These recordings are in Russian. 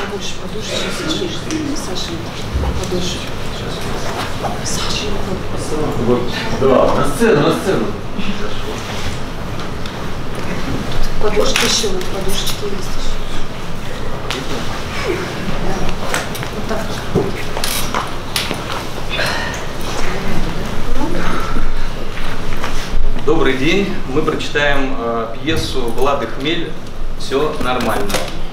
побольше подушечек. Саша, подольше. Саша, вот. Да, на сцену, на сцену. Подушечки еще, вот подушечки есть еще. Вот так. Добрый день. Мы прочитаем пьесу Влады Хмель «Все нормально».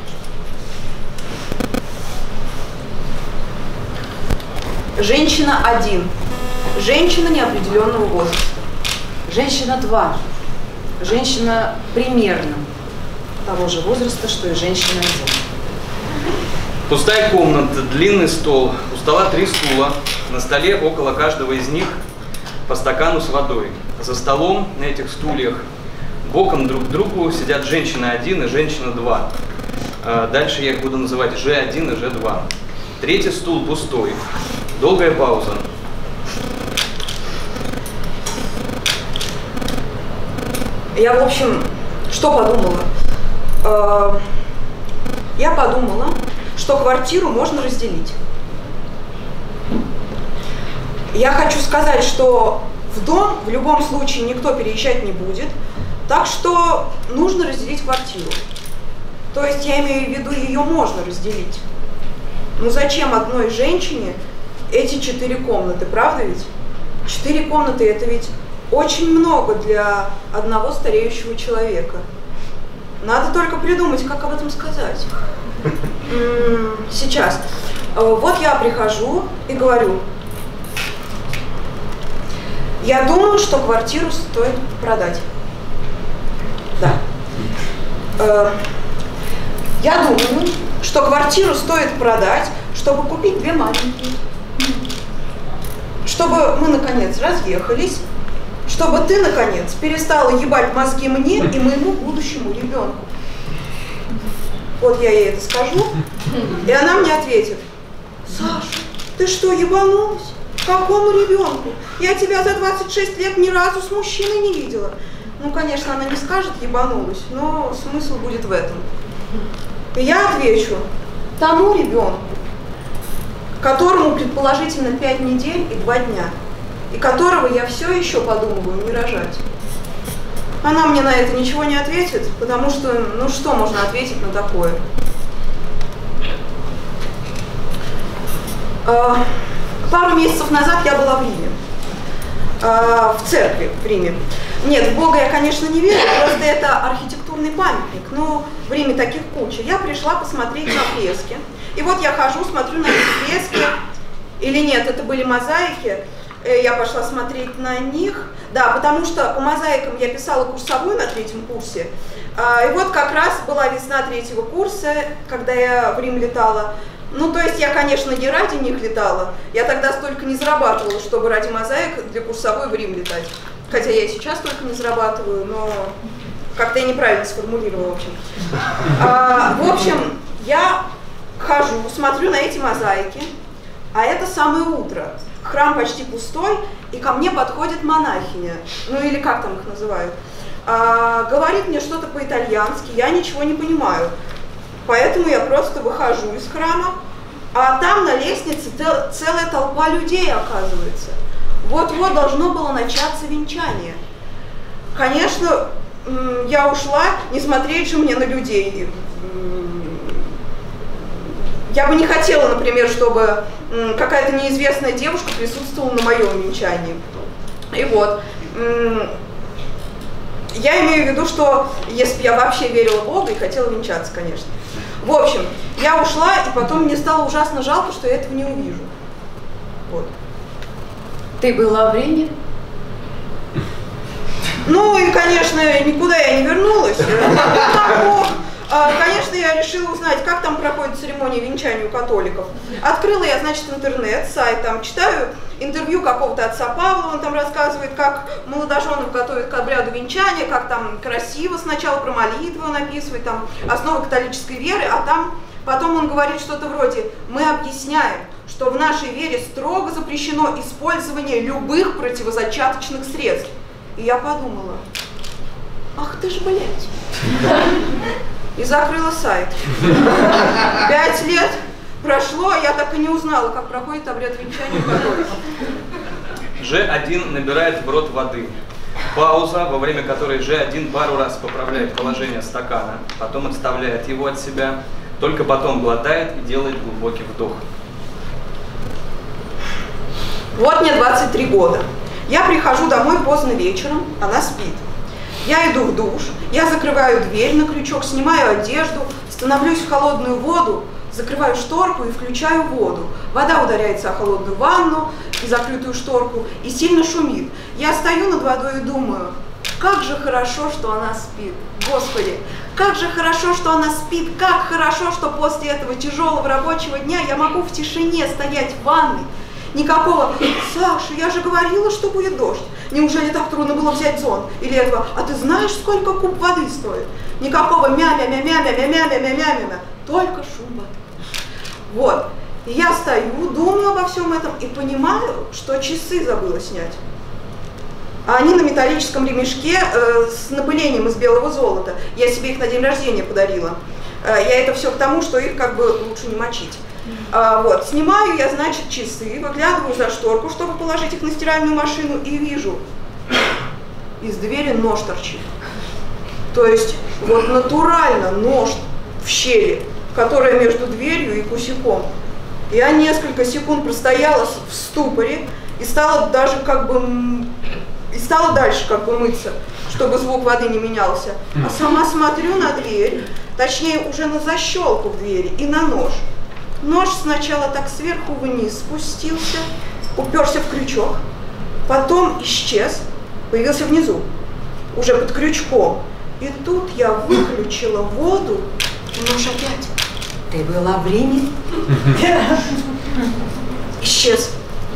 Женщина 1. Женщина неопределенного возраста. Женщина 2. Женщина примерно того же возраста, что и женщина 1. Пустая комната, длинный стол, у стола 3 стула, на столе около каждого из них по стакану с водой. За столом на этих стульях боком друг к другу сидят женщина 1 и женщина 2. Дальше я их буду называть Ж1 и Ж2. Третий стул пустой. Долгая пауза. Я, в общем, что подумала? Я подумала, что квартиру можно разделить. Я хочу сказать, что в дом в любом случае никто переезжать не будет, так что нужно разделить квартиру. То есть я имею в виду, ее можно разделить. Ну зачем одной женщине эти 4 комнаты, правда ведь? 4 комнаты — это ведь очень много для одного стареющего человека. Надо только придумать, как об этом сказать. Сейчас. Вот я прихожу и говорю: я думаю, что квартиру стоит продать. Да. Я думаю, что квартиру стоит продать, чтобы купить 2 маленькие. Чтобы мы, наконец, разъехались, чтобы ты, наконец, перестала ебать мозги мне и моему будущему ребенку. Вот я ей это скажу, и она мне ответит: Саша, ты что, ебанулась? Какому ребенку? Я тебя за 26 лет ни разу с мужчиной не видела. Ну, конечно, она не скажет ебанулась, но смысл будет в этом. И я отвечу: тому ребенку, которому предположительно 5 недель и 2 дня, и которого я все еще подумываю не рожать. Она мне на это ничего не ответит, потому что, ну что можно ответить на такое? Пару месяцев назад я была в Риме, в церкви в Риме. Нет, в Бога я, конечно, не верю, просто это архитектурный памятник, но в Риме таких куча. Я пришла посмотреть на фрески, и вот я хожу, смотрю на эти фрески, или нет, это были мозаики, я пошла смотреть на них, да, потому что по мозаикам я писала курсовую на 3-м курсе, и вот как раз была весна 3-го курса, когда я в Рим летала. Ну, то есть я, конечно, не ради них летала, я тогда столько не зарабатывала, чтобы ради мозаик для курсовой в Рим летать. Хотя я и сейчас только не зарабатываю, но как-то я неправильно сформулировала, в общем. В общем, я хожу, смотрю на эти мозаики, а это самое утро. Храм почти пустой, и ко мне подходит монахиня, ну или как там их называют. Говорит мне что-то по-итальянски, я ничего не понимаю. Поэтому я просто выхожу из храма, а там на лестнице целая толпа людей, оказывается. Вот-вот должно было начаться венчание. Конечно, я ушла, не смотреть же мне на людей. Я бы не хотела, например, чтобы какая-то неизвестная девушка присутствовала на моем венчании. И вот. Я имею в виду, что если бы я вообще верила в Бога и хотела венчаться, конечно. В общем, я ушла, и потом мне стало ужасно жалко, что я этого не увижу. Вот. Ты была в Риме? Ну и, конечно, никуда я не вернулась. Конечно, я решила узнать, как там проходит церемония венчания у католиков. Открыла я, значит, интернет, сайт, там читаю интервью какого-то отца Павла, он там рассказывает, как молодоженов готовят к обряду венчания, как там красиво сначала про молитву он описывает, там основы католической веры, а там потом он говорит что-то вроде: мы объясняем, что в нашей вере строго запрещено использование любых противозачаточных средств. И я подумала: ах ты ж, блядь. И закрыла сайт. 5 лет прошло, а я так и не узнала, как проходит обряд венчания в католике. Ж1 набирает в рот воды. Пауза, во время которой Ж1 пару раз поправляет положение стакана, потом отставляет его от себя, только потом глотает и делает глубокий вдох. Вот мне 23 года. Я прихожу домой поздно вечером, она спит. Я иду в душ, я закрываю дверь на крючок, снимаю одежду, становлюсь в холодную воду, закрываю шторку и включаю воду. Вода ударяется о холодную ванну и закрытую шторку и сильно шумит. Я стою над водой и думаю, как же хорошо, что она спит. Господи, как же хорошо, что она спит, как хорошо, что после этого тяжелого рабочего дня я могу в тишине стоять в ванной. Никакого «Саша, я же говорила, что будет дождь. Неужели так трудно было взять зонт?» Или этого «А ты знаешь, сколько куб воды стоит?» Никакого мя-мя-мя-мя-мя-мя-мя-мя-мя-мя. Только шум воды. Вот. И я стою, думаю обо всем этом и понимаю, что часы забыла снять. А они на металлическом ремешке с напылением из белого золота. Я себе их на день рождения подарила. Я это все к тому, что их как бы лучше не мочить. Вот, снимаю я, значит, часы, выглядываю за шторку, чтобы положить их на стиральную машину, и вижу, из двери нож торчит. То есть, вот натурально нож в щели, которая между дверью и косяком. Я несколько секунд простояла в ступоре и стала даже как бы, и стала дальше как бы мыться, чтобы звук воды не менялся. А сама смотрю на дверь, точнее уже на защелку в двери и на нож. Нож сначала так сверху вниз спустился, уперся в крючок, потом исчез, появился внизу, уже под крючком. И тут я выключила воду, и нож опять. Ты была в Риме? Исчез.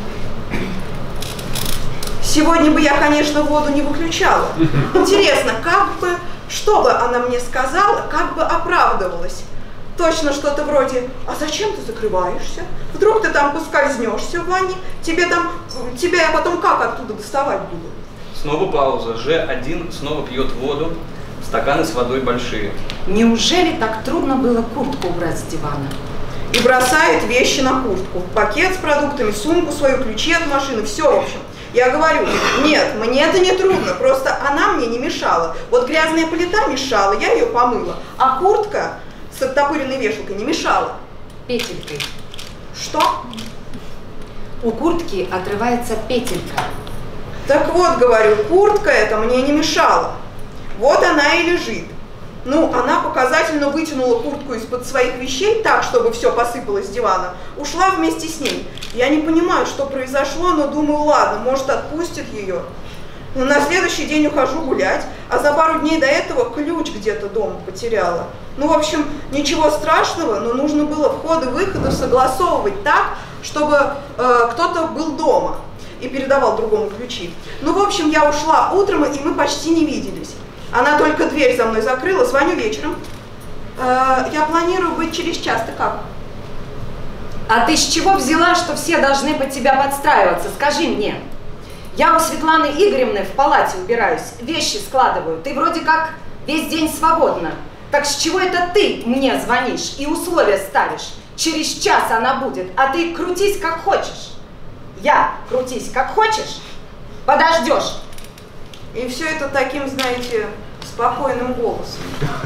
Сегодня бы я, конечно, воду не выключала. Интересно, что бы она мне сказала, как бы оправдывалась. Точно что-то вроде, а зачем ты закрываешься? Вдруг ты там поскользнешься в ванне, тебя я потом как оттуда доставать буду? Снова пауза. Ж1 снова пьет воду, стаканы с водой большие. Неужели так трудно было куртку убрать с дивана? И бросает вещи на куртку. Пакет с продуктами, сумку свою, ключи от машины, все в общем. Я говорю, нет, мне это не трудно, просто она мне не мешала. Вот грязная плита мешала, я ее помыла, а куртка с оттопыренной вешалкой не мешала. Петелькой. Что? У куртки отрывается петелька. Так вот, говорю, куртка эта мне не мешала. Вот она и лежит. Ну, она показательно вытянула куртку из-под своих вещей так, чтобы все посыпалось с дивана. Ушла вместе с ней. Я не понимаю, что произошло, но думаю, ладно, может, отпустит ее. Но на следующий день ухожу гулять, а за пару дней до этого ключ где-то дома потеряла. Ну, в общем, ничего страшного, но нужно было входы-выходы согласовывать так, чтобы кто-то был дома и передавал другому ключи. Ну, в общем, я ушла утром, и мы почти не виделись. Она только дверь за мной закрыла, звоню вечером. Я планирую быть через час, ты как? А ты с чего взяла, что все должны под тебя подстраиваться? Скажи мне. Я у Светланы Игоревны в палате убираюсь, вещи складываю. Ты вроде как весь день свободна. Так с чего это ты мне звонишь и условия ставишь? Через час она будет, а ты крутись как хочешь. Я крутись как хочешь, подождешь. И все это таким, знаете, спокойным голосом.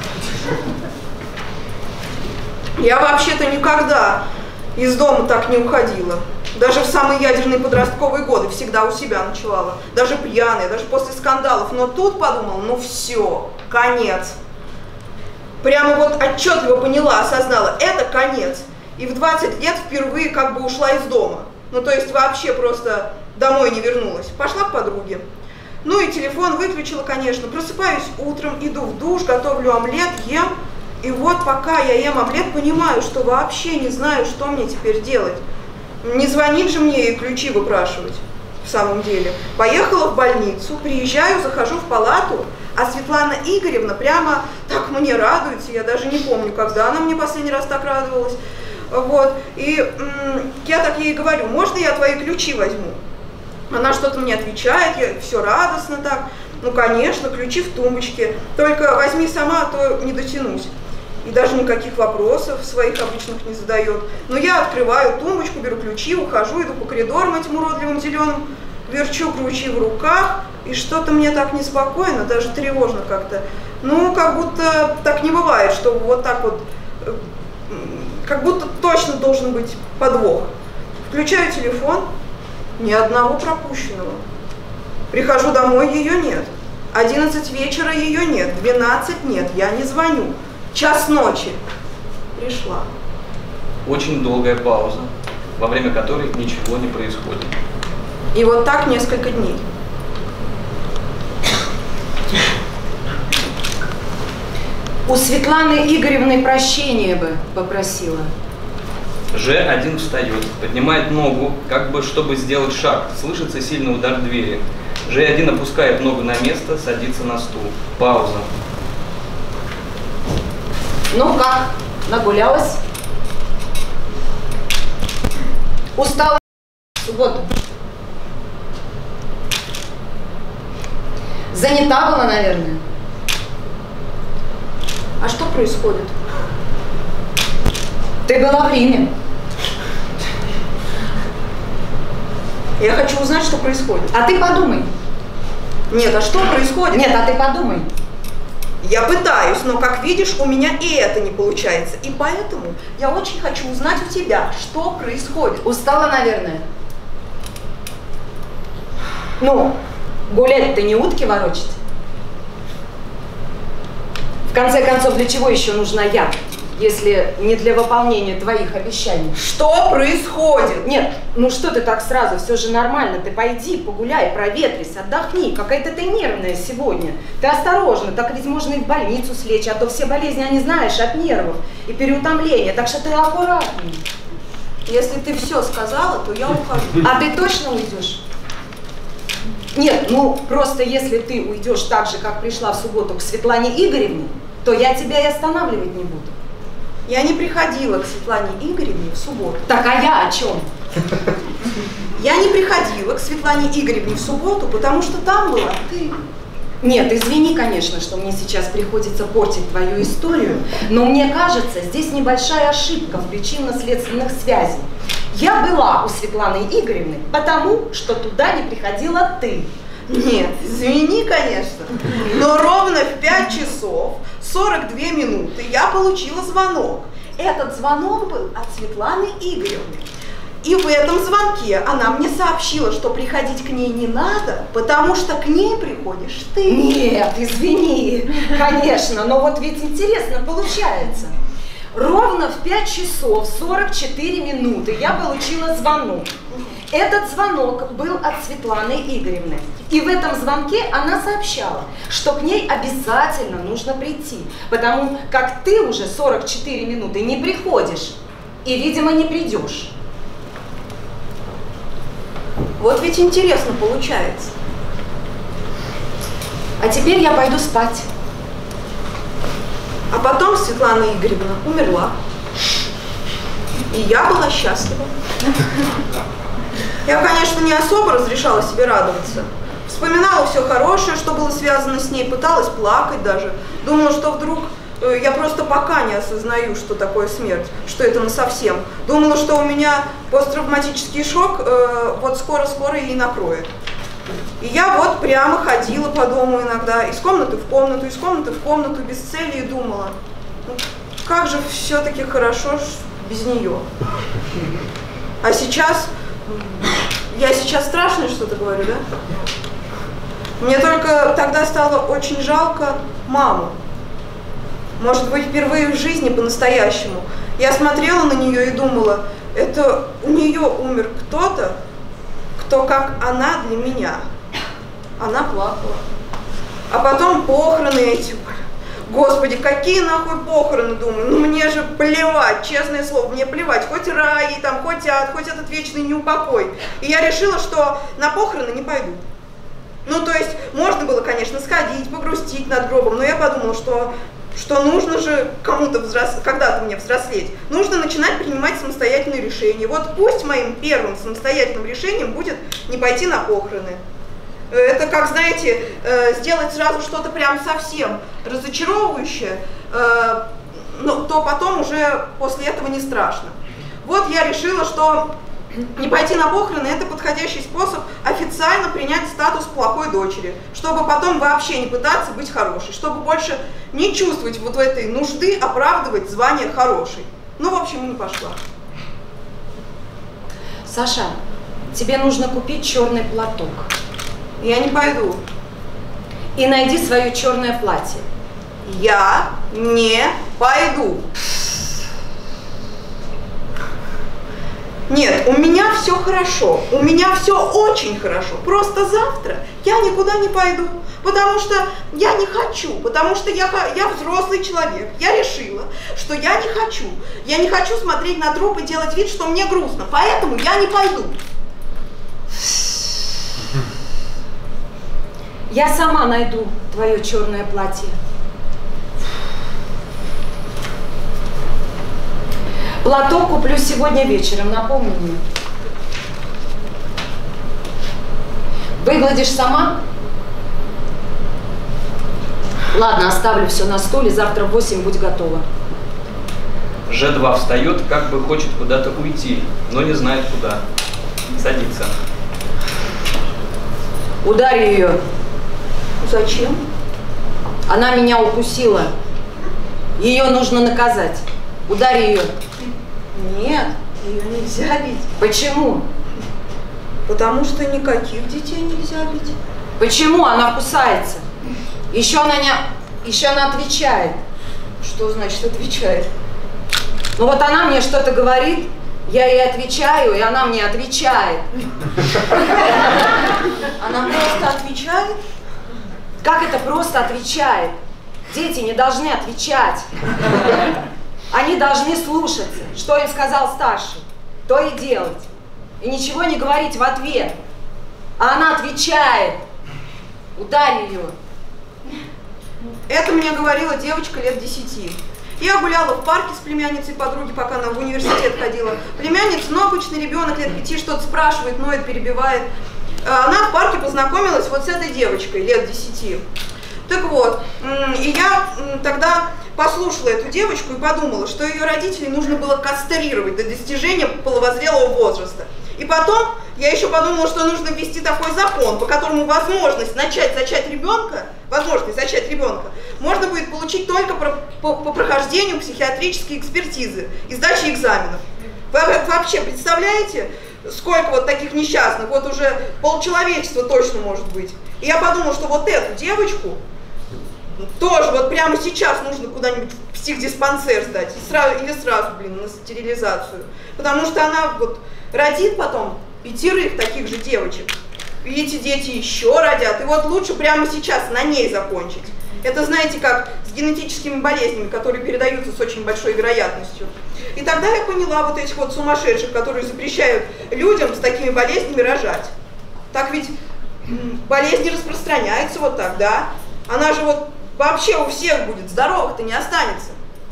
Я вообще-то никогда из дома так не уходила. Даже в самые ядерные подростковые годы всегда у себя ночевала. Даже пьяная, даже после скандалов. Но тут подумала, ну все, конец. Прямо вот отчетливо поняла, осознала, это конец. И в 20 лет впервые как бы ушла из дома. Ну то есть вообще просто домой не вернулась. Пошла к подруге. Ну и телефон выключила, конечно. Просыпаюсь утром, иду в душ, готовлю омлет, ем. И вот пока я ем омлет, понимаю, что вообще не знаю, что мне теперь делать. Не звонить же мне и ключи выпрашивать, в самом деле. Поехала в больницу, приезжаю, захожу в палату, а Светлана Игоревна прямо так мне радуется. Я даже не помню, когда она мне последний раз так радовалась. Вот. И я так ей говорю, можно я твои ключи возьму? Она что-то мне отвечает, я все радостно так. Ну, конечно, ключи в тумбочке, только возьми сама, а то не дотянусь. и даже никаких вопросов своих обычных не задает. Но я открываю тумбочку, беру ключи, ухожу, иду по коридорам этим уродливым зеленым, верчу ключи в руках, и что-то мне так неспокойно, даже тревожно как-то. Ну, как будто так не бывает, что вот так вот, как будто точно должен быть подвох. Включаю телефон, ни одного пропущенного. Прихожу домой, ее нет. 11 вечера ее нет, 12 нет, я не звоню. Час ночи. Пришла. Очень долгая пауза, во время которой ничего не происходит. И вот так несколько дней. У Светланы Игоревны прощения бы попросила. Ж1 встает, поднимает ногу, как бы чтобы сделать шаг. Слышится сильный удар двери. Ж1 опускает ногу на место, садится на стул. Пауза. Ну как, нагулялась? Устала в субботу? Занята была, наверное? А что происходит? Ты была в Риме. Я хочу узнать, что происходит. А ты подумай. Нет, а что происходит? Нет, а ты подумай. Я пытаюсь, но, как видишь, у меня и это не получается. И поэтому я очень хочу узнать у тебя, что происходит. Устала, наверное. Ну, гулять-то не утки ворочать. В конце концов, для чего еще нужна я, если не для выполнения твоих обещаний? Что происходит? Нет, ну что ты так сразу, все же нормально. Ты пойди, погуляй, проветрись, отдохни. Какая-то ты нервная сегодня. Ты осторожна, так ведь можно и в больницу слечь, а то все болезни, они знаешь, от нервов и переутомления. Так что ты аккуратней. Если ты все сказала, то я ухожу. А ты точно уйдешь? Нет, ну просто если ты уйдешь так же, как пришла в субботу к Светлане Игоревне, то я тебя и останавливать не буду. Я не приходила к Светлане Игоревне в субботу. Так, а я о чем? Я не приходила к Светлане Игоревне в субботу, потому что там была ты. Нет, извини, конечно, что мне сейчас приходится портить твою историю, но мне кажется, здесь небольшая ошибка в причинно-следственных связях. Я была у Светланы Игоревны, потому что туда не приходила ты. Нет, извини, конечно, но ровно в 5 часов 42 минуты я получила звонок. Этот звонок был от Светланы Игоревны. И в этом звонке она мне сообщила, что приходить к ней не надо, потому что к ней приходишь ты. Нет, извини, конечно, но вот ведь интересно получается. Ровно в 5 часов 44 минуты я получила звонок. Этот звонок был от Светланы Игоревны. И в этом звонке она сообщала, что к ней обязательно нужно прийти, потому как ты уже 44 минуты не приходишь и, видимо, не придешь. Вот ведь интересно получается. А теперь я пойду спать. А потом Светлана Игоревна умерла. И я была счастлива. Я, конечно, не особо разрешала себе радоваться. Вспоминала все хорошее, что было связано с ней, пыталась плакать даже. Думала, что вдруг я просто пока не осознаю, что такое смерть, что это насовсем. Думала, что у меня посттравматический шок вот скоро-скоро и накроет. И я вот прямо ходила по дому иногда, из комнаты в комнату, из комнаты в комнату, без цели, и думала, ну, как же все-таки хорошо без нее. А сейчас, я сейчас страшное что-то говорю, да? Мне только тогда стало очень жалко маму. Может быть, впервые в жизни по-настоящему. Я смотрела на нее и думала, это у нее умер кто-то, кто как она для меня. Она плакала. А потом похороны эти. Господи, какие нахуй похороны, думаю. Ну мне же плевать, честное слово, мне плевать. Хоть рай, там, хоть ад, хоть этот вечный неупокой. И я решила, что на похороны не пойду. Ну, то есть, можно было, конечно, сходить, погрустить над гробом, но я подумала, что нужно же кому-то когда-то мне взрослеть, нужно начинать принимать самостоятельные решения. Вот пусть моим первым самостоятельным решением будет не пойти на похороны. Это как, знаете, сделать сразу что-то прям совсем разочаровывающее, то потом уже после этого не страшно. Вот я решила, что не пойти на похороны – это подходящий способ официально принять статус плохой дочери, чтобы потом вообще не пытаться быть хорошей, чтобы больше не чувствовать вот в этой нужды оправдывать звание хорошей. Ну, в общем, не пошла. Саша, тебе нужно купить черный платок. Я не пойду. И найди свое черное платье. Я не пойду. Нет, у меня все хорошо, у меня все очень хорошо. Просто завтра я никуда не пойду, потому что я не хочу, потому что я взрослый человек. Я решила, что я не хочу. Я не хочу смотреть на труп и делать вид, что мне грустно, поэтому я не пойду. Я сама найду твое черное платье. Платок куплю сегодня вечером, напомни мне. Выгладишь сама? Ладно, оставлю все на стуле, завтра в 8 будь готова. Ж2 встает, как бы хочет куда-то уйти, но не знает куда. Садится. Ударь ее. Зачем? Она меня укусила. Ее нужно наказать. Ударь ее. Нет, ее нельзя бить. Почему? Потому что никаких детей нельзя бить. Почему она кусается? Еще она отвечает. Что значит отвечает? Ну вот она мне что-то говорит, я ей отвечаю, и она мне отвечает. Она просто отвечает? Как это просто отвечает? Дети не должны отвечать. Они должны слушаться, что им сказал старший, то и делать. И ничего не говорить в ответ. А она отвечает. Ударь ее. Это мне говорила девочка лет 10. Я гуляла в парке с племянницей подруги, пока она в университет ходила. Племянница, ну, обычный ребенок лет 5, что-то спрашивает, ноет, перебивает. Она в парке познакомилась вот с этой девочкой лет 10. Так вот, и я тогда послушала эту девочку и подумала, что ее родителей нужно было кастрировать до достижения половозрелого возраста. И потом я еще подумала, что нужно ввести такой закон, по которому возможность зачать ребенка можно будет получить только по прохождению психиатрической экспертизы и сдачи экзаменов. Вы вообще представляете, сколько вот таких несчастных, вот уже полчеловечества точно может быть. И я подумала, что вот эту девочку тоже вот прямо сейчас нужно куда-нибудь в психдиспансер сдать, или сразу, на стерилизацию. Потому что она вот родит потом 5 таких же девочек. И эти дети еще родят. И вот лучше прямо сейчас на ней закончить. Это, знаете, как с генетическими болезнями, которые передаются с очень большой вероятностью. И тогда я поняла вот этих вот сумасшедших, которые запрещают людям с такими болезнями рожать. Так ведь болезни распространяются вот так, да? Она же вот вообще у всех будет, здоровых-то не останется.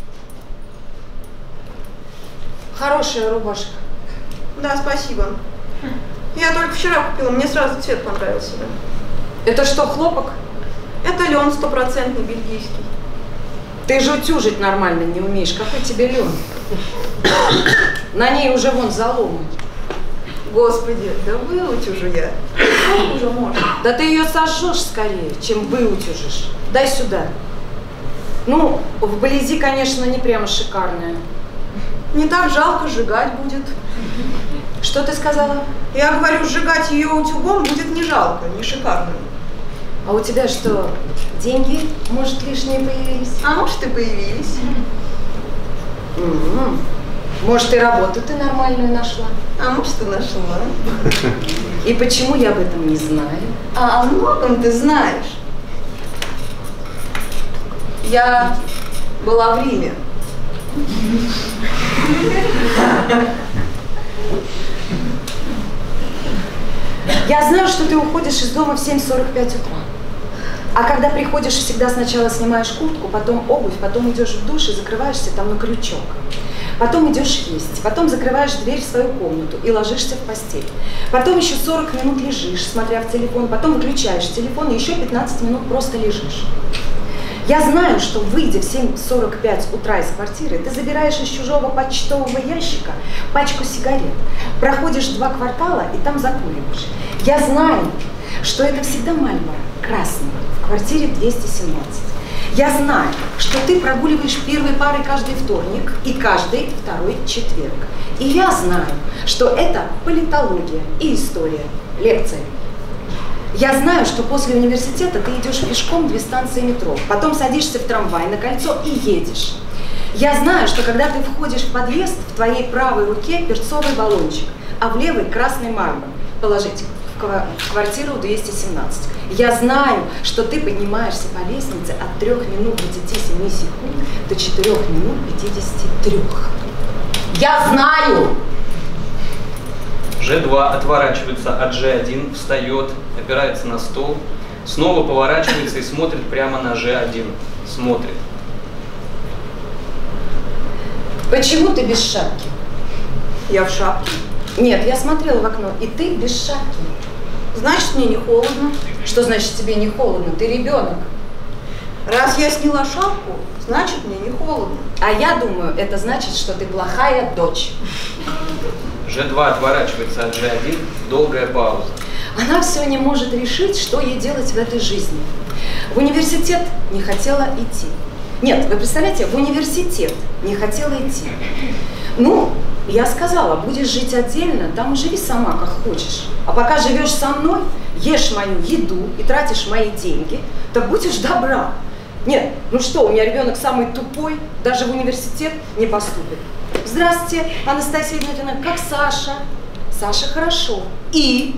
Хорошая рубашка. Да, спасибо. Я только вчера купила, мне сразу цвет понравился. Да. Это что, хлопок? Это лен 100% бельгийский. Ты же утюжить нормально не умеешь. Какой тебе лен? На ней уже вон заломы. Господи, да выутюжу я. Сколько уже можно? Да ты ее сожжешь скорее, чем выутюжишь. Дай сюда. Ну, вблизи, конечно, не прямо шикарная. Не так жалко, сжигать будет. Что ты сказала? Я говорю, сжигать ее утюгом будет не жалко, не шикарно. А у тебя что, деньги, может, лишние появились? А может, и появились. Может, и работу ты нормальную нашла? А может, и нашла. И почему я об этом не знаю? А о многом ты знаешь. Я была в Риме. Я знаю, что ты уходишь из дома в 7:45 утра. А когда приходишь, всегда сначала снимаешь куртку, потом обувь, потом идешь в душ и закрываешься там на крючок. Потом идешь есть, потом закрываешь дверь в свою комнату и ложишься в постель. Потом еще 40 минут лежишь, смотря в телефон, потом выключаешь телефон и еще 15 минут просто лежишь. Я знаю, что, выйдя в 7:45 утра из квартиры, ты забираешь из чужого почтового ящика пачку сигарет, проходишь 2 квартала и там закуриваешь. Я знаю, что это всегда Мальборо, красный, в квартире 217. Я знаю, что ты прогуливаешь первой парой каждый вторник и каждый второй четверг. И я знаю, что это политология и история, лекции. Я знаю, что после университета ты идешь пешком 2 станции метро, потом садишься в трамвай на кольцо и едешь. Я знаю, что когда ты входишь в подъезд, в твоей правой руке перцовый баллончик, а в левой красный мармур. Положите в квартиру 217. Я знаю, что ты поднимаешься по лестнице от 3 минут 27 секунд до 4 минут 53. Я знаю! Ж2 отворачивается от Ж1, встает, опирается на стол, снова поворачивается и смотрит прямо на Ж1. Смотрит. Почему ты без шапки? Я в шапке. Нет, я смотрела в окно, и ты без шапки. Значит, мне не холодно. Что значит тебе не холодно? Ты ребенок. Раз я сняла шапку, значит, мне не холодно. А я думаю, это значит, что ты плохая дочь. Ж2 отворачивается от Ж1, долгая пауза. Она все не может решить, что ей делать в этой жизни. В университет не хотела идти. Нет, вы представляете, в университет не хотела идти. Ну, я сказала, будешь жить отдельно, там живи сама, как хочешь. А пока живешь со мной, ешь мою еду и тратишь мои деньги, так будешь добра. Нет, ну что, у меня ребенок самый тупой, даже в университет не поступит. Здравствуйте, Анастасия Игнатьевна, как Саша? Саша хорошо. И?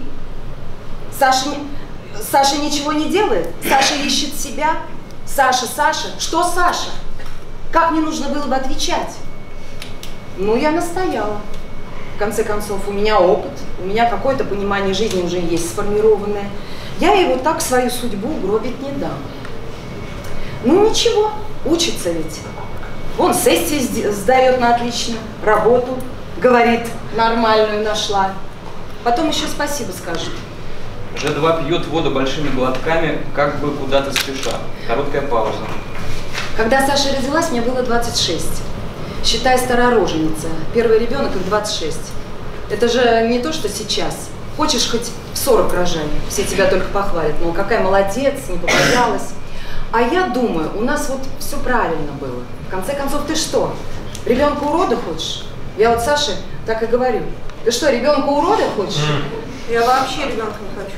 Саша ничего не делает? Саша ищет себя? Саша, что Саша? Как мне нужно было бы отвечать? Ну, я настояла. В конце концов, у меня опыт, у меня какое-то понимание жизни уже есть сформированное. Я его так свою судьбу гробить не дам. Ну, ничего, учится ведь. Вон сессии сдает на отлично, работу, говорит, нормальную нашла. Потом еще спасибо скажет. Ж2 пьет воду большими глотками, как бы куда-то спеша. Короткая пауза. Когда Саша родилась, мне было 26. Считай, старороженица. Первый ребенок их 26. Это же не то, что сейчас. Хочешь хоть в 40 рожай, все тебя только похвалят. Мол, какая молодец, не побоялась. А я думаю, у нас вот все правильно было. В конце концов, ты что, ребенка урода хочешь? Я вот Саше так и говорю. Ты что, ребенка урода хочешь? Я вообще ребенка не хочу.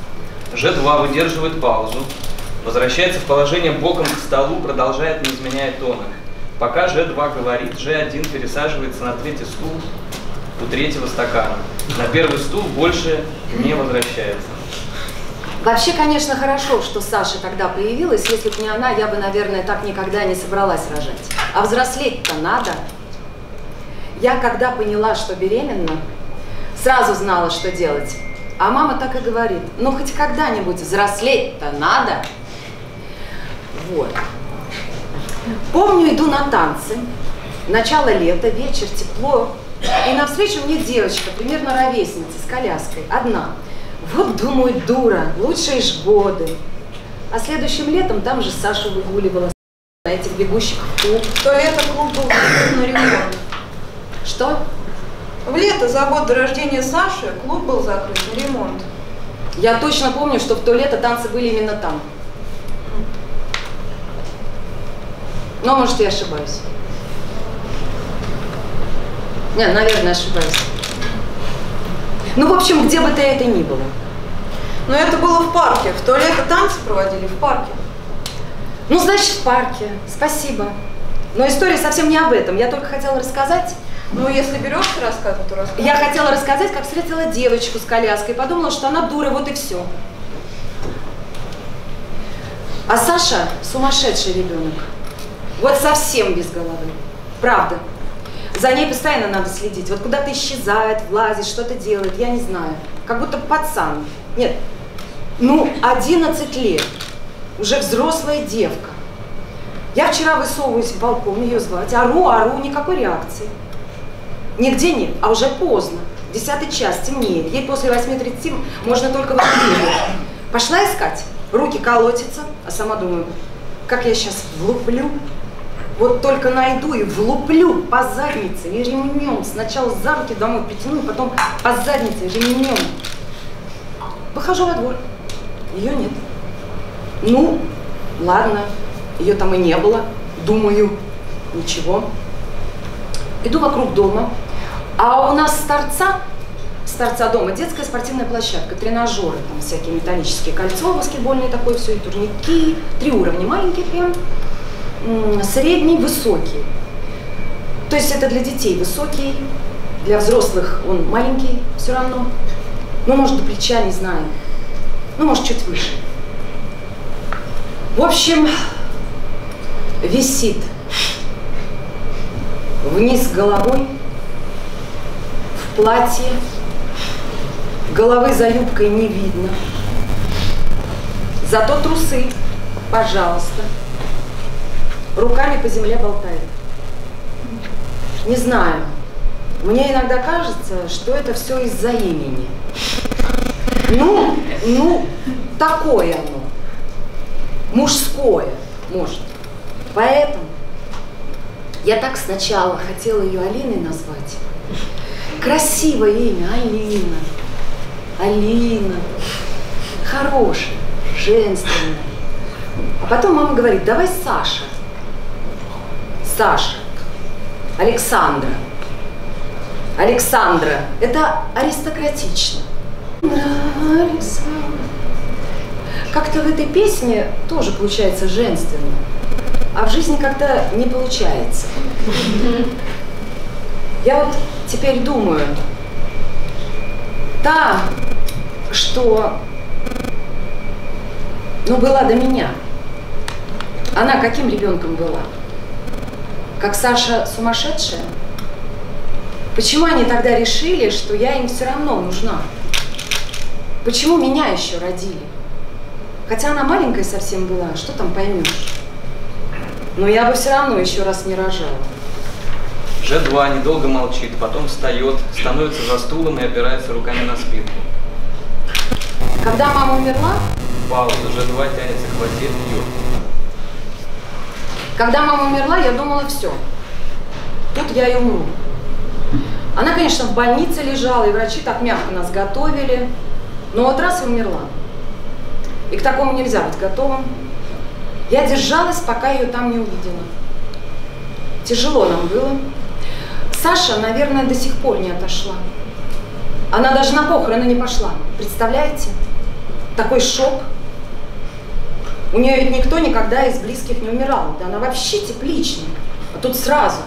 Ж2 выдерживает паузу, возвращается в положение боком к столу, продолжает, не изменяя тона. Пока Ж2 говорит, Ж1 пересаживается на 3-й стул у 3-го стакана. На 1-й стул больше не возвращается. Вообще, конечно, хорошо, что Саша тогда появилась. Если бы не она, я бы, наверное, так никогда не собралась рожать. А взрослеть-то надо. Я, когда поняла, что беременна, сразу знала, что делать. А мама так и говорит, ну хоть когда-нибудь взрослеть-то надо. Вот. Помню, иду на танцы. Начало лета, вечер, тепло. И навстречу мне девочка, примерно ровесница, с коляской, одна. Вот, думаю, дура, лучшие ж годы. А следующим летом там же Саша выгуливала на этих бегущих в клуб. В то лето клуб был закрыт на ремонт. Что? В лето, за год до рождения Саши, клуб был закрыт на ремонт. Я точно помню, что в то лето танцы были именно там. Но, может, я ошибаюсь. Не, наверное, ошибаюсь. Ну, в общем, где бы то это ни было. Но это было в парке. В то лето танцы проводили в парке. Ну, значит, в парке. Спасибо. Но история совсем не об этом. Я только хотела рассказать. Ну, если берешься рассказывать, то рассказывай. Я хотела рассказать, как встретила девочку с коляской. Подумала, что она дура, вот и все. А Саша сумасшедший ребенок. Вот совсем без головы. Правда. За ней постоянно надо следить. Вот куда-то исчезает, влазит, что-то делает, я не знаю. Как будто пацан. Нет, ну, 11 лет. Уже взрослая девка. Я вчера высовываюсь в балкон ее звать. Ору, никакой реакции. Нигде нет, а уже поздно. 10-й час, темнеет. Ей после 8:30 можно только выходить. Пошла искать. Руки колотятся, а сама думаю, как я сейчас влуплю. Вот только найду и влуплю по заднице и ремнем. Сначала за руки домой притяну, потом по заднице и ремнем. Выхожу во двор. Ее нет. Ну, ладно, ее там и не было. Думаю, ничего. Иду вокруг дома. А у нас с торца дома детская спортивная площадка, тренажеры, там всякие металлические кольцо баскетбольное такое, все, и турники. 3 уровня, маленькие прям. Средний, высокий. То есть это для детей высокий, для взрослых он маленький все равно. Ну, может, до плеча, не знаю. Ну, может, чуть выше. В общем, висит вниз головой, в платье, головы за юбкой не видно. Зато трусы, пожалуйста. Руками по земле болтает. Не знаю. Мне иногда кажется, что это все из-за имени. Ну, такое оно. Мужское, может. Поэтому я так сначала хотела ее Алиной назвать. Красивое имя, Алина. Алина. Хорошее, женственное. А потом мама говорит, давай Саша. Саша. Александра. Александра. Это аристократично. Александра. Как-то в этой песне тоже получается женственно, а в жизни как-то не получается. Я вот теперь думаю, та, что, была до меня, она каким ребенком была? Как Саша сумасшедшая? Почему они тогда решили, что я им все равно нужна? Почему меня еще родили? Хотя она маленькая совсем была, что там поймешь? Но я бы все равно еще раз не рожала. Ж2 недолго молчит, потом встает, становится за стулом и опирается руками на спинку. Когда мама умерла? Пауза. Ж2 тянется к воде, пьет. Когда мама умерла, я думала, все. Тут я и умру. Она, конечно, в больнице лежала, и врачи так мягко нас готовили. Но вот раз и умерла. И к такому нельзя быть готовым. Я держалась, пока ее там не увидела. Тяжело нам было. Саша, наверное, до сих пор не отошла. Она даже на похороны не пошла. Представляете? Такой шок. У нее ведь никто никогда из близких не умирал. Да она вообще тепличная. А тут сразу.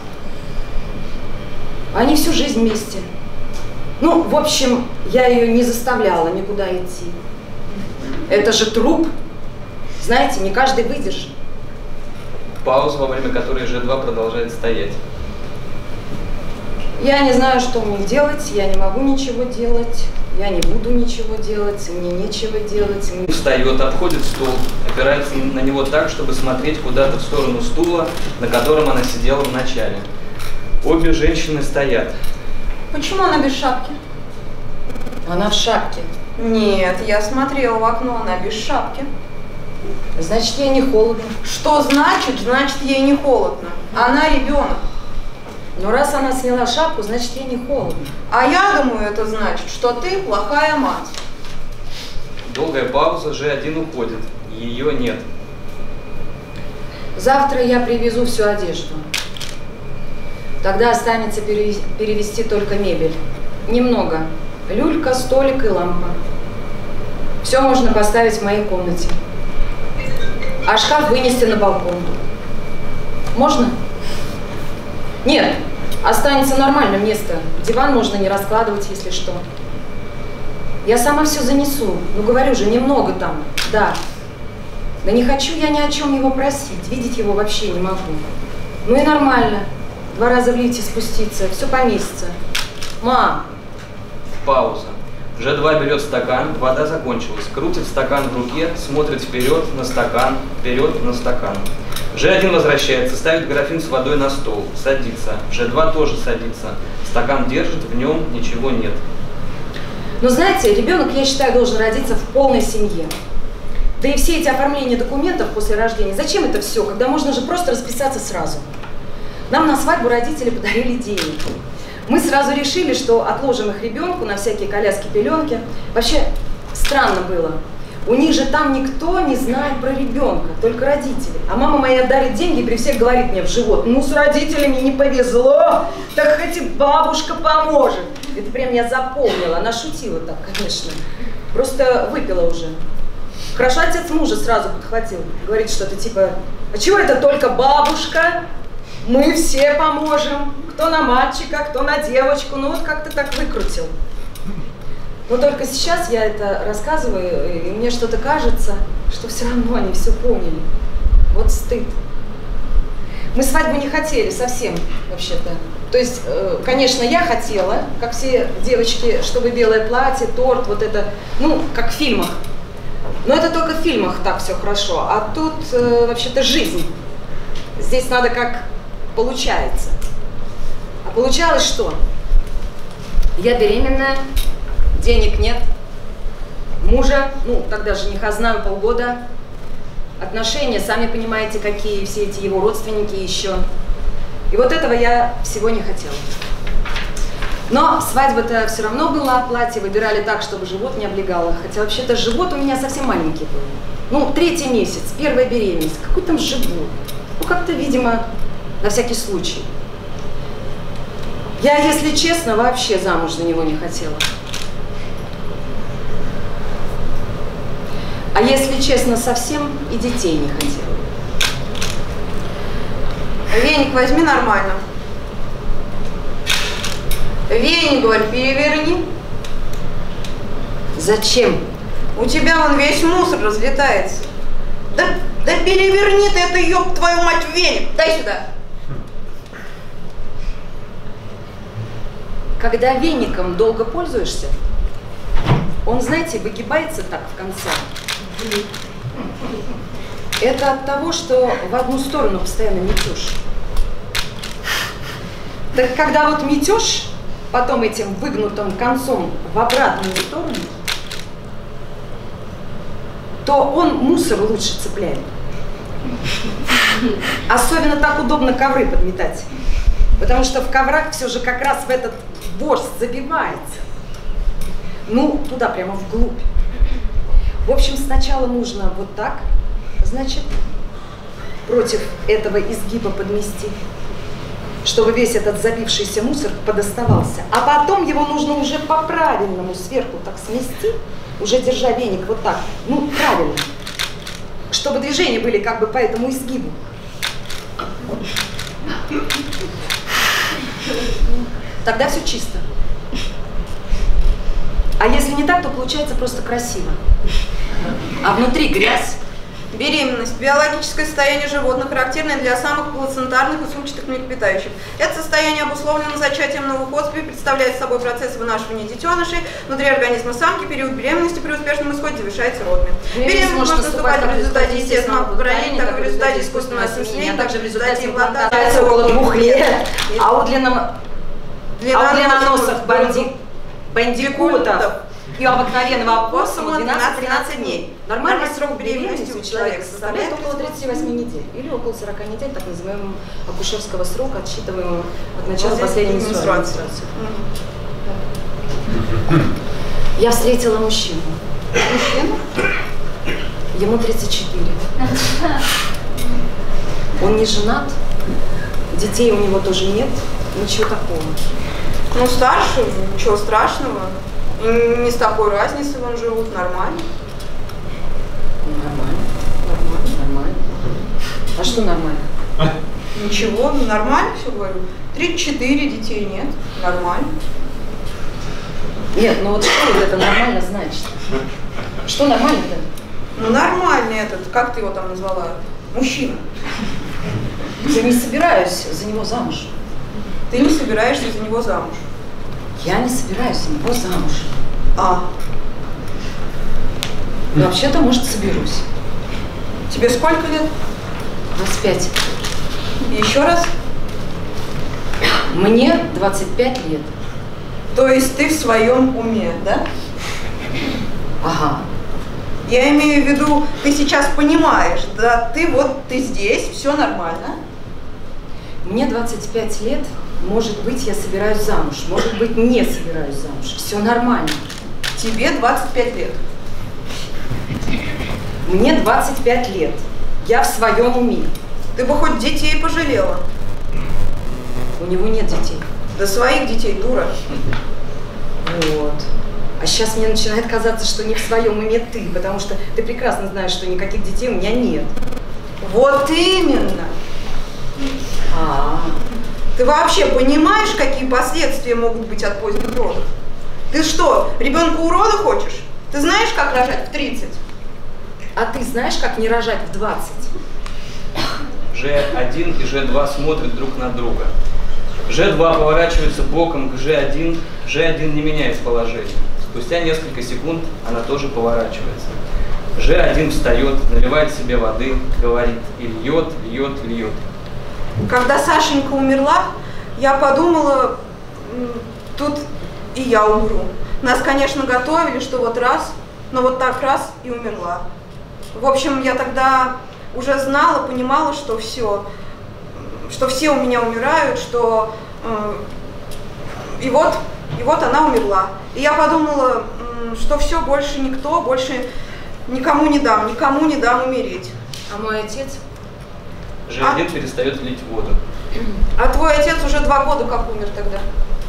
Они всю жизнь вместе. Ну, в общем, я ее не заставляла никуда идти. Это же труп. Знаете, не каждый выдержит. Пауза, во время которой Ж2 продолжает стоять. Я не знаю, что мне делать, я не могу ничего делать, я не буду ничего делать, мне нечего делать. Встает, обходит стул, опирается на него так, чтобы смотреть куда-то в сторону стула, на котором она сидела в начале. Обе женщины стоят. Почему она без шапки? Она в шапке. Нет, я смотрела в окно, она без шапки. Значит, ей не холодно. Что значит? Значит, ей не холодно. Она ребенок. Но раз она сняла шапку, значит, ей не холодно. А я думаю, это значит, что ты плохая мать. Долгая пауза, Ж1 уходит. Ее нет. Завтра я привезу всю одежду. Тогда останется перевезти только мебель. Немного. Люлька, столик и лампа. Все можно поставить в моей комнате. А шкаф вынести на балкон. Можно? Нет, останется нормальное место. Диван можно не раскладывать, если что. Я сама все занесу. Ну, говорю же, немного там, да. Да не хочу я ни о чем его просить. Видеть его вообще не могу. Ну и нормально. 2 раза в лифте спуститься, все поместится. Мам! Пауза. Ж2 берет стакан, вода закончилась. Крутит стакан в руке, смотрит вперед на стакан, вперед на стакан. Ж1 возвращается, ставит графин с водой на стол, садится. Ж2 тоже садится. Стакан держит, в нем ничего нет. Ну, знаете, ребенок, я считаю, должен родиться в полной семье. Да и все эти оформления документов после рождения, зачем это все, когда можно же просто расписаться сразу? Нам на свадьбу родители подарили денег. Мы сразу решили, что отложим их ребенку на всякие коляски, пеленки. Вообще странно было. У них же там никто не знает про ребенка, только родители. А мама моя дарит деньги и при всех говорит мне в живот: ну с родителями не повезло, так хоть и бабушка поможет. Это прям я запомнила, она шутила так, конечно. Просто выпила уже. Хорошо, отец мужа сразу подхватил. Говорит что-то типа: а чего это только бабушка? Мы все поможем. Кто на мальчика, кто на девочку. Ну вот как-то так выкрутил. Но только сейчас я это рассказываю, и мне что-то кажется, что все равно они все поняли. Вот стыд. Мы свадьбу не хотели совсем, вообще-то. То есть, конечно, я хотела, как все девочки, чтобы белое платье, торт, вот это, ну, как в фильмах. Но это только в фильмах так все хорошо, а тут вообще-то жизнь. Здесь надо как получается. А получалось что? Я беременная, денег нет, мужа, ну, тогда жениха знаю полгода, отношения, сами понимаете, какие, все эти его родственники еще. И вот этого я всего не хотела. Но свадьба-то все равно была, платье выбирали так, чтобы живот не облегало. Хотя вообще-то живот у меня совсем маленький был. Ну, 3-й месяц, 1-я беременность. Какой там живот? Ну, как-то, видимо, на всякий случай. Я, если честно, вообще замуж за него не хотела. А если честно, совсем и детей не хотела. Веник возьми нормально. Веник, говорю, переверни. Зачем? У тебя вон весь мусор разлетается. Да переверни ты это, ёб твою мать, веник. Дай сюда. Когда веником долго пользуешься, он, знаете, выгибается так в конце. Это от того, что в одну сторону постоянно метешь. Так когда вот метешь, потом этим выгнутым концом в обратную сторону, то он мусор лучше цепляет. Особенно так удобно ковры подметать. Потому что в коврах все же как раз в этот ворс забивается. Ну, туда прямо вглубь. В общем, сначала нужно вот так, значит, против этого изгиба подмести, чтобы весь этот забившийся мусор подоставался. А потом его нужно уже по-правильному сверху так смести, уже держа веник вот так, ну, правильно, чтобы движения были как бы по этому изгибу. Тогда все чисто. А если не так, то получается просто красиво. А внутри грязь. Беременность – биологическое состояние животных, характерное для самых плацентарных и сумчатых млекопитающих. Это состояние обусловлено зачатием новых особей, представляет собой процесс вынашивания детенышей внутри организма самки. Период беременности при успешном исходе завершается родами. Беременность может наступать в результате естественного оплодотворения, так и в результате искусственного осуществления, а также в результате имплантации около 2 лет. А у длинноносых бандикутов и у обыкновенного опоссума 12-13 дней. Нормальный срок беременности у человека составляет около 38 недель или около 40 недель, так называемого акушерского срока, отсчитываемого от начала последней менструации. Я встретила мужчину. Ему 34. Он не женат, детей у него тоже нет, ничего такого. Ну, старше, ничего страшного. Не с такой разницей вон живут, нормально. Нормально. А что нормально? Ничего, нормально все говорю. 34 детей нет, нормально. Нет, ну вот что вот это нормально значит? Что нормально-то? Ну нормальный этот, как ты его там назвала? Мужчина. Я не собираюсь за него замуж. Ты не собираешься за него замуж. Я не собираюсь за него замуж. Вообще-то, может, соберусь. Тебе сколько лет? 25. Еще раз? Мне 25 лет. То есть ты в своем уме, да? Ага. Я имею в виду, ты сейчас понимаешь, да, ты здесь, все нормально. Мне 25 лет, может быть, я собираюсь замуж, может быть, не собираюсь замуж. Все нормально. Тебе 25 лет. Мне 25 лет. Я в своем уме. Ты бы хоть детей пожалела. У него нет детей. Да своих детей, дура. Вот. А сейчас мне начинает казаться, что не в своем уме ты, потому что ты прекрасно знаешь, что никаких детей у меня нет. Вот именно. Ты вообще понимаешь, какие последствия могут быть от поздних родов? Ты что, ребенка урода хочешь? Ты знаешь, как рожать в 30? А ты знаешь, как не рожать в 20? Ж1 и Ж2 смотрят друг на друга. Ж2 поворачивается боком к Ж1, Ж1 не меняет положение. Спустя несколько секунд она тоже поворачивается. Ж1 встает, наливает себе воды, говорит и льет, льет, льет. Когда Сашенька умерла, я подумала, тут и я умру. Нас, конечно, готовили, что вот раз, но вот так раз и умерла. В общем, я тогда уже знала, понимала, что все у меня умирают, что и вот она умерла. И я подумала, что все, больше никто, больше никому не дам умереть. А мой отец? Ж1 перестает лить воду. А твой отец уже 2 года как умер тогда.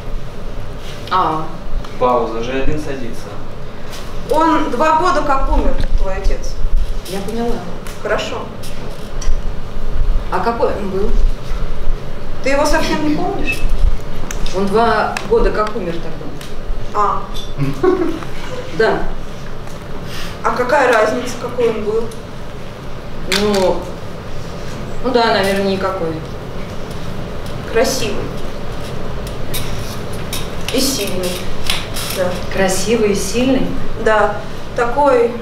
Пауза. Ж1 садится. Он 2 года как умер, твой отец. Я поняла. Хорошо. А какой он был? Ты его совсем не помнишь? Он 2 года как умер тогда. Да. А какая разница, какой он был? Ну да, наверное, никакой. Красивый. И сильный. Да. Красивый и сильный? Да. Такой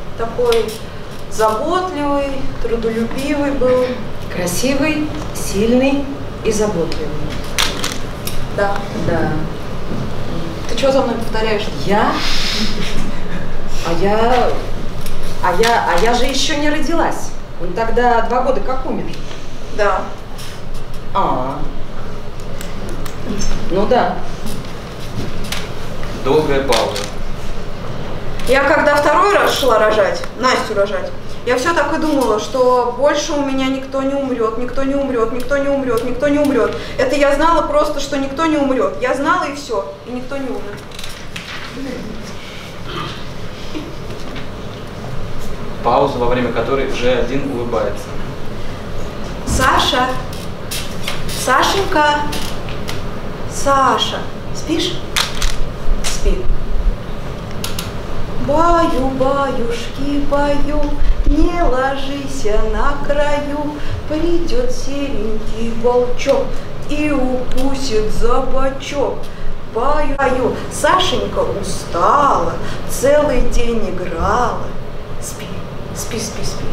заботливый, трудолюбивый был. Красивый, сильный и заботливый. Да. Да. Ты что за мной повторяешь? Я? А я же еще не родилась. Он тогда 2 года как умер. Да. Ну да. Долгая пауза. Я когда 2-й раз шла рожать, Настю рожать, я все так и думала, что больше у меня никто не умрет, никто не умрет, никто не умрет, никто не умрет. Это я знала просто, что никто не умрет. Я знала и все, и никто не умер. Пауза, во время которой Ж1 улыбается. Саша, Сашенька, Саша, спишь? Спи. Баю, баюшки, баю, не ложись на краю, придет серенький волчок и укусит за бочок. Баю, баю, Сашенька устала, целый день играла. Спи, спи, спи, спи.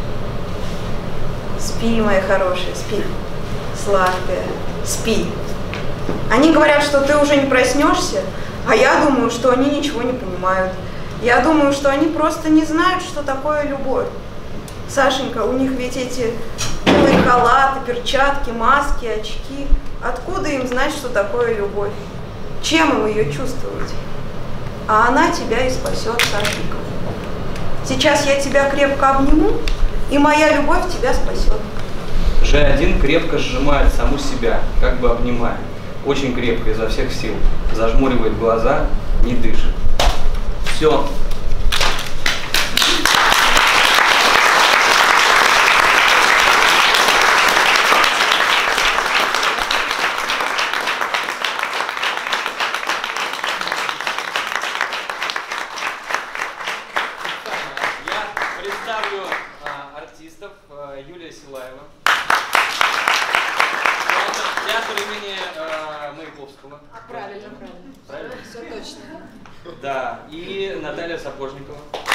Спи, моя хорошая, спи, сладкая, спи. Они говорят, что ты уже не проснешься, а я думаю, что они ничего не понимают. Я думаю, что они просто не знают, что такое любовь. Сашенька, у них ведь эти белые халаты, перчатки, маски, очки. Откуда им знать, что такое любовь? Чем им ее чувствовать? А она тебя и спасет, Сашенька. Сейчас я тебя крепко обниму, и моя любовь тебя спасет. Ж1 крепко сжимает саму себя, как бы обнимая. Очень крепко, изо всех сил. Зажмуривает глаза, не дышит. Все. Представлю артистов. Юлия Силаева. Театр имени Маяковского. Правильно. Правильно? Все точно. Да. И Наталья Сапожникова.